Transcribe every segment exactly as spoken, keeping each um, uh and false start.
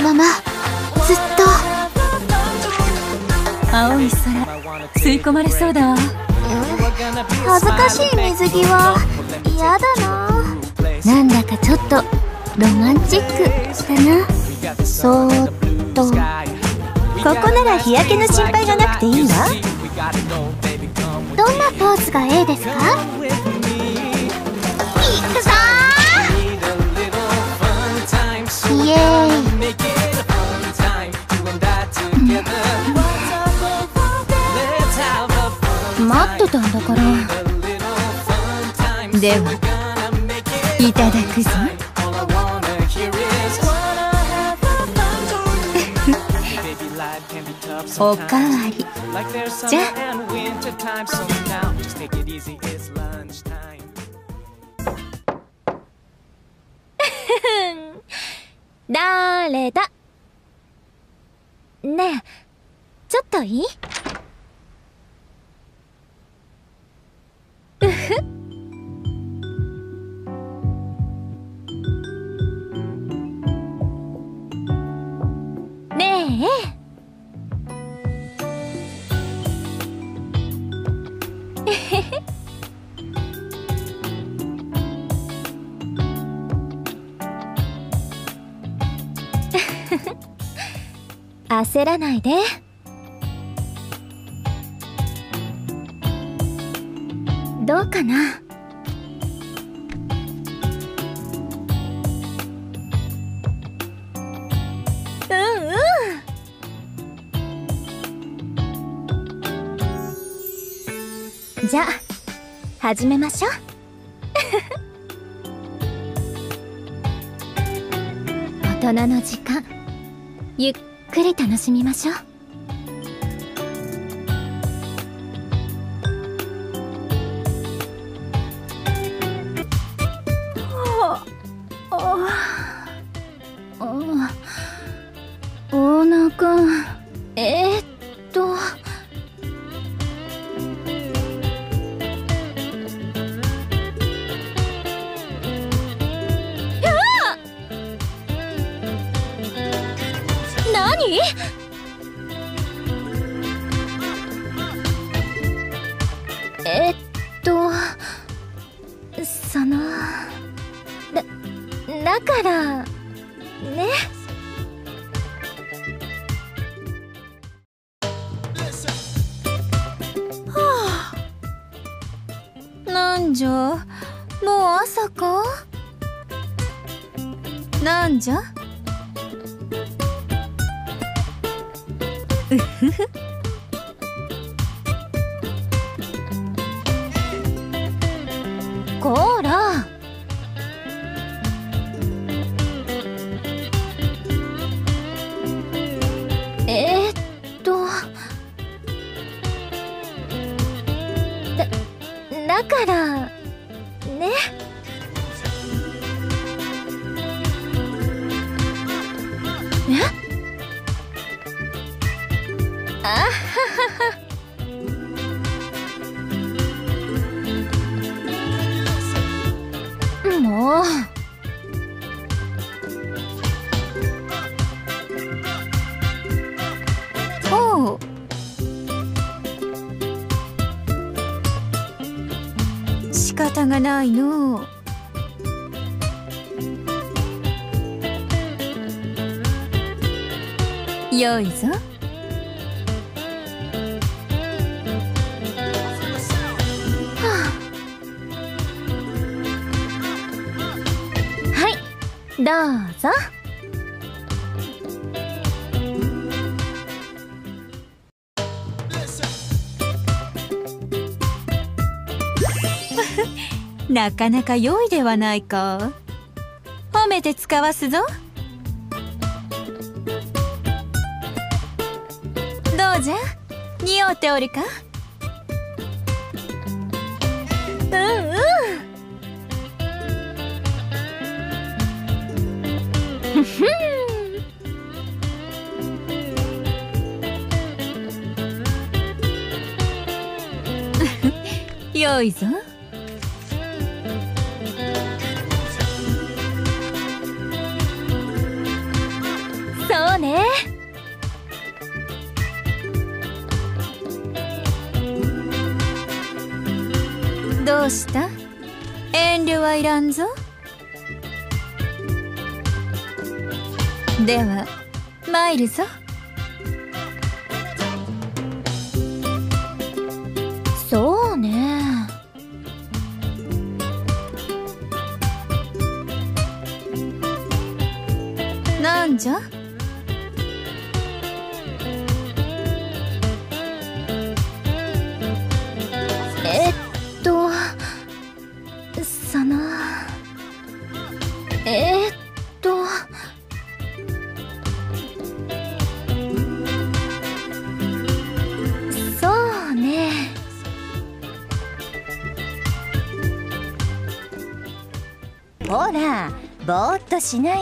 ままずっと。 青い空吸い込まれそうだわ。 恥ずかしい水着は嫌だな。なんだかちょっとロマンチックだな。そーっと。ここなら日焼けの心配がなくていいわ。どんなポーズがええですか？いくぞー、イエーイ。待ってたんだから。 ではいただくぞ。おかわりじゃあ。 だれだ？ねえ、ちょっといい？うふっ。ねえ。えへへ。焦らないで。どうかな？うんうん。じゃあ始めましょう。大人の時間、ゆっくり楽しみましょう。お腹、えー、っと何？えっとそのだだからね。はあ、なんじゃもう朝か？なんじゃ？うふふ。こーら。えー、っとだだからね。え？あははは。もう。ほう。仕方がないのう。よいぞ。どうぞ。 なかなか良いではないか。褒めて使わすぞ。どうじゃ、似合うておるか？ うんうん。ふふん。 よいぞ。 そした遠慮はいらんぞ。では参るぞ。 そうね。 なんじゃ。 えっとそのえっとそうね。 ほら、ぼーっとしない。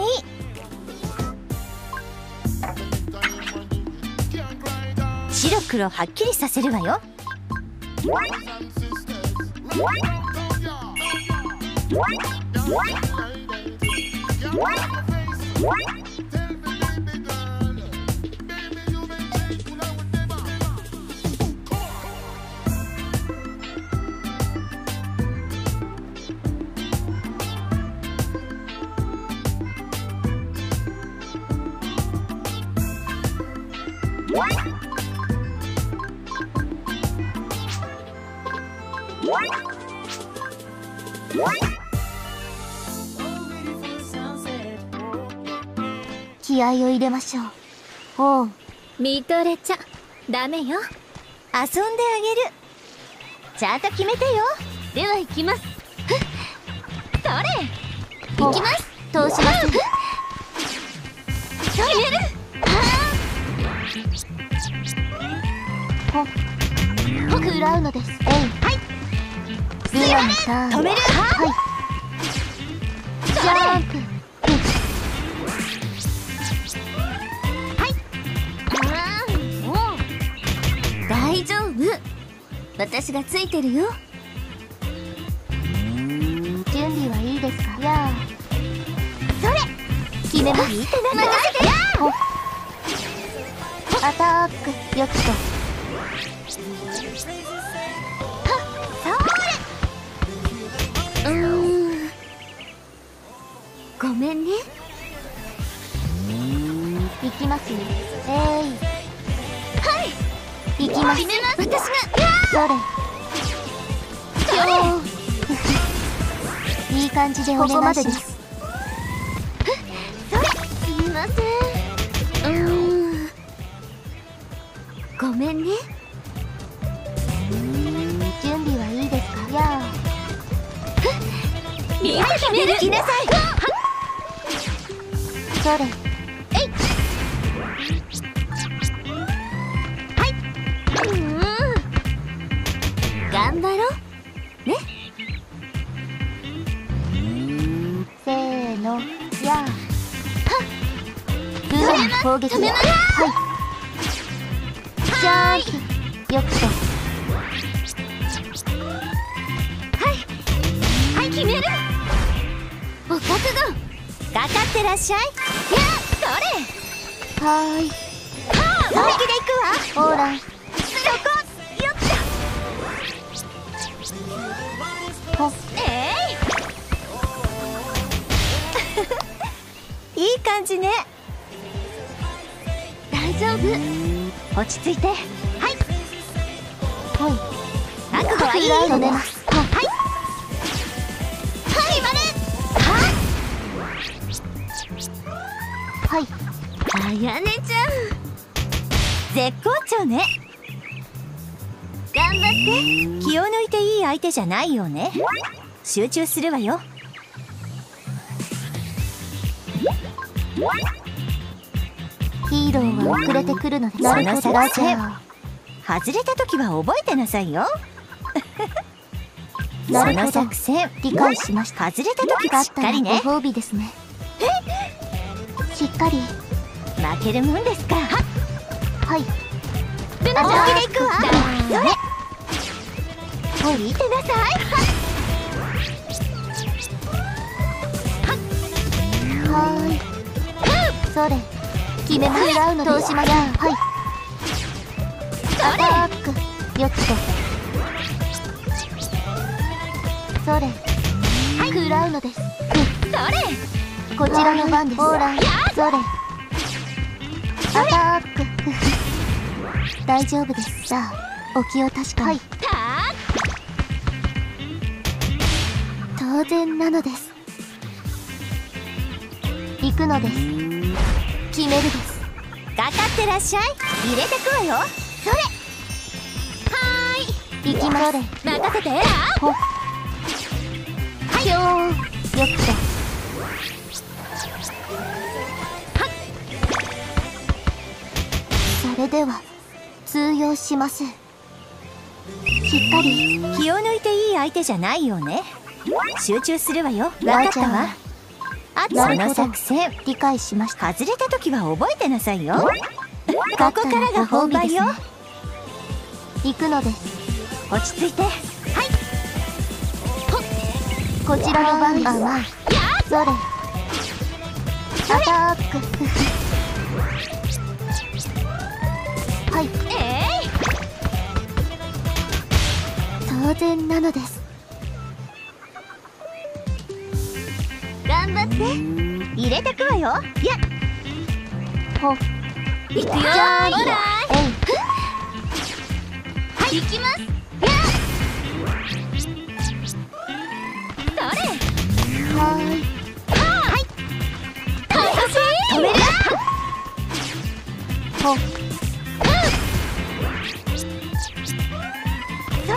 白黒はっきりさせるわよ。 気合を入れましょう。おう、 見とれちゃダメよ。 遊んであげる。ちゃんと決めてよ。 では行きます。 それ行きます。通します。 決める。 ほ食らうのです。えい、はい。ルナのターン。 止める。 はい。ジャンプ。大丈夫、私がついてるよ。準備はいいですか。やあ、 それ決めます。 任せて。 アタック、よっと。うーん、ごめんね。行きますよ。えい、行きます。私がそれよーいい感じでお願いします。 それすみません。うーん、ごめんね。準備はいいですか。やあ、 みんな決める。来なさい。 それえい。頑張ろうね。せーの、やあ、はっ、ルナの攻撃。はい、ジャンプ、よっと。 はいはい、決める。 お覚悟。 かかってらっしゃい。やそれ。 はーい、 はあ、本気で行くわ。 オーライ。 そこよっと。 ほえいいい感じね。 大丈夫。 落ち着いて。はいほい、 覚悟はいい食らうのね。 のね。はいはい、 はい、 あやねちゃん絶好調ね。 頑張って。 気を抜いていい相手じゃないよね。集中するわよ。 ヒーローは遅れてくるのです。 その作戦じゃあ、 外れた時は覚えてなさいよ。 なるほど、 その作戦理解しました。 外れた時はしっかりね。 ご褒美ですね。しっかり。 負けるもんですか。ははい、 ルナちゃん、本気で行くわ。それほい、 聞いてなさい。 はーい、それ決めま食らうので。通しましょう。はい、アタック、よっと。 それ、はい、食らうのです。それ、こちらの番です。ほら、それ、アタック。大丈夫です。さあ、お気を確かに。はい、当然なのです。行くのです。決めるです。 かかってらっしゃい。入れてくわよ。それ、はーい、 行きます。 任せて。 ほっ、はい、よー、よくと。 はっ、 それでは通用します。しっかり。 気を抜いていい相手じゃないよね。集中するわよ。分かったわ。あとその作戦理解しました。 外れた時は覚えてなさいよ。ここからが本番よ。 行くのです。 落ち着いて。はい、 こちらの番です。甘い。それ、アタック。はい、 えー、当然なのです。頑張って。 入れてくわよ。やっほっ、 いくよ。ほら、 えい、 はい、行きます。それ、 はーい、 はい、止める。 ほっ、 それ、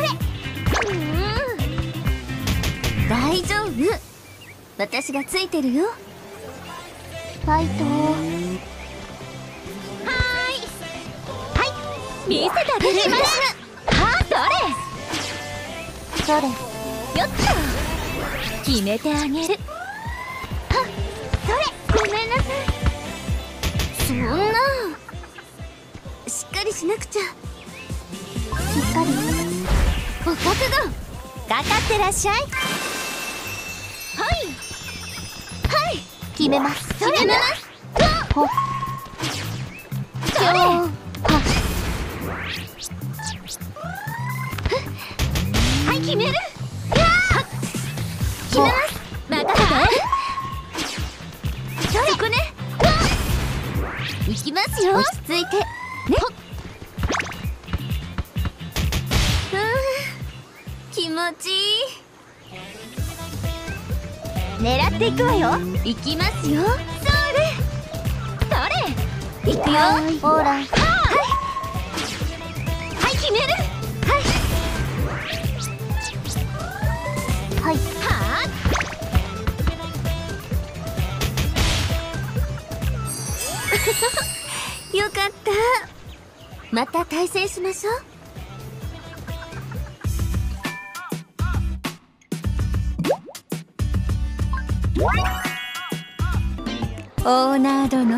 大丈夫。私がついてるよ。ファイト。 はーい、はい、見せてあげる。はあ、 それ、 それ、よっと決めてあげる。はっ、それ、ごめんなさい。 そんな、しっかりしなくちゃ。しっかり。ご覚悟。 かかってらっしゃい。はい、はい、 決めます。 決めます。 ほっ、 それ、 ははい、決める。決めます。任せて。それ、そこね。 行きますよ。落ち着いて。ね。ふぅ、気持ちいい。 狙っていくわよ。 行きますよ。 それ、それ、いくよ。 ほら、 はい、はい、決める。はい、 はい、 はよかった。また対戦しましょう。 オーナー殿、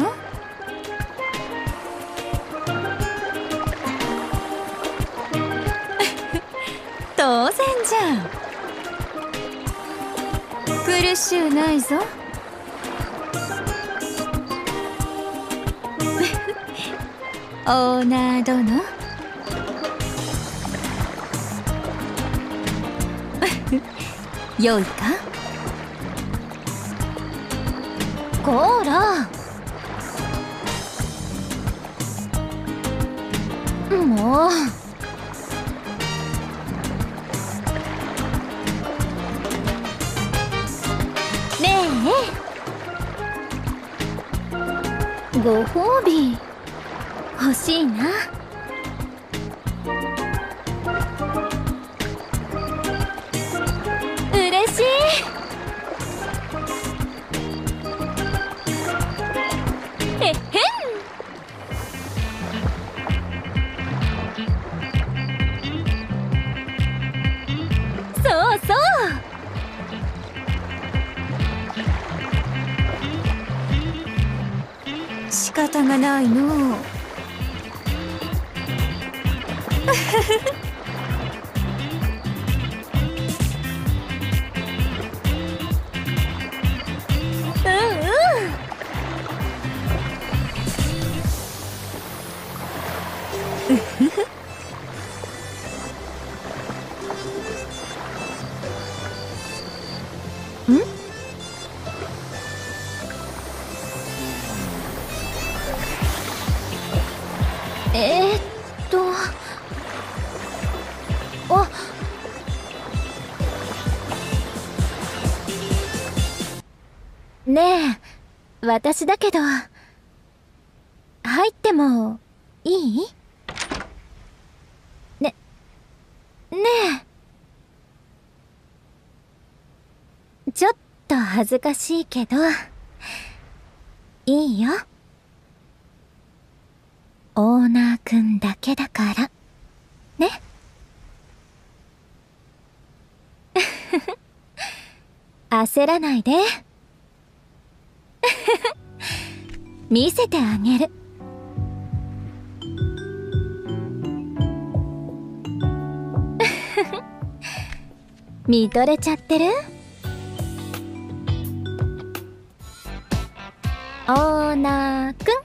当然じゃん。苦しゅうないぞ。オーナー殿、よいか。 こーら、もう。ねえ、ご褒美欲しいな。嬉しい。へっへん。そうそう。 仕方がないのう。 えー、っとあねえ、私だけど入ってもいい？ね、ねえ、ちょっと恥ずかしいけどいいよ。オーナーくんだけだからね。焦らないで。見せてあげる。見とれちゃってる？オーナーくん。